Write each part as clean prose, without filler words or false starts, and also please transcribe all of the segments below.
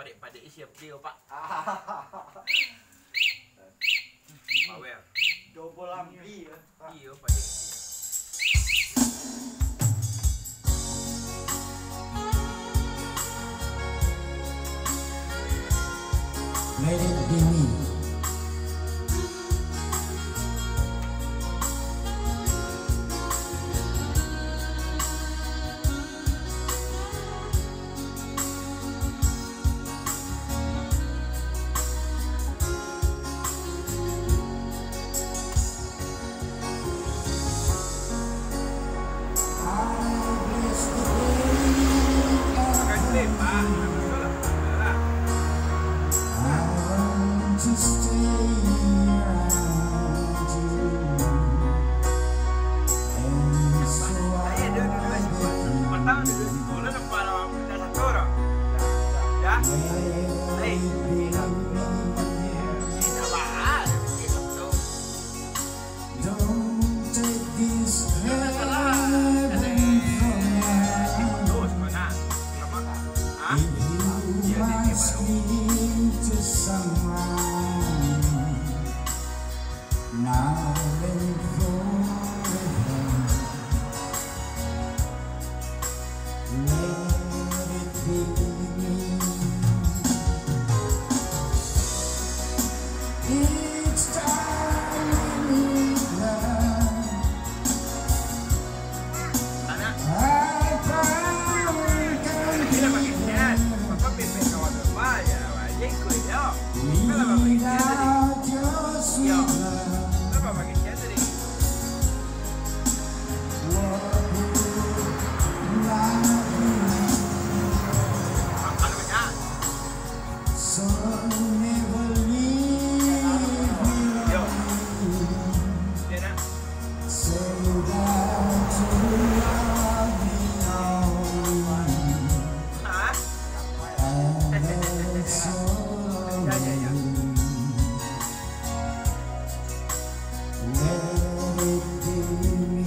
padik-padik siap dia pak. Power. Double ampli ya. Iya padik. Let it be me. To stay around you, and so I Matang dulu sekolah nampak ada satu orang. Ya. Hei. Tidak bahas. don't take this heaven from me. If you ask me to someone now and forever, let it be me. Each time we meet love, I found content without your sweet love. What would life be? So never leave me lonely. Say that you love me only, and that's all I need. Let it be me.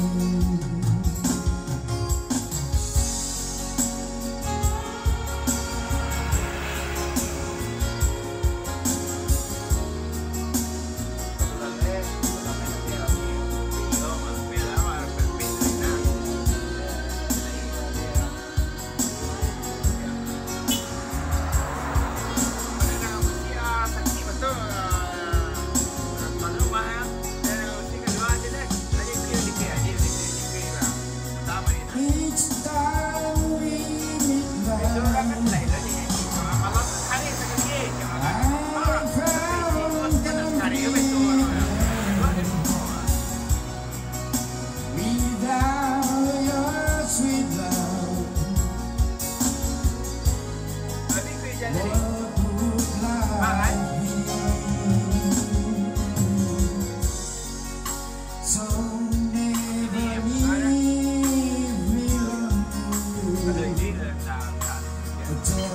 Each time we meet love, I found without your sweet love. What would life be? So never leave me lonely. Tell